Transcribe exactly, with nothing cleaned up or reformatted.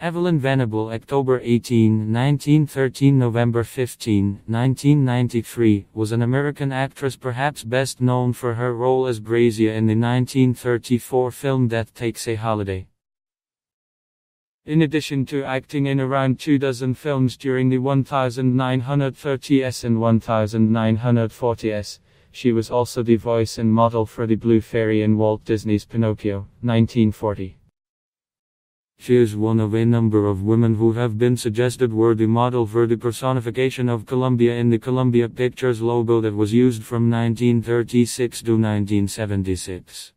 Evelyn Venable, October eighteenth, nineteen thirteen, November fifteenth, nineteen ninety-three, was an American actress perhaps best known for her role as Grazia in the nineteen thirty-four film Death Takes a Holiday. In addition to acting in around two dozen films during the nineteen thirties and nineteen forties, she was also the voice and model for the Blue Fairy in Walt Disney's Pinocchio, nineteen forty. She is one of a number of women who have been suggested were the model for the personification of Columbia in the Columbia Pictures logo that was used from nineteen thirty-six to nineteen seventy-six.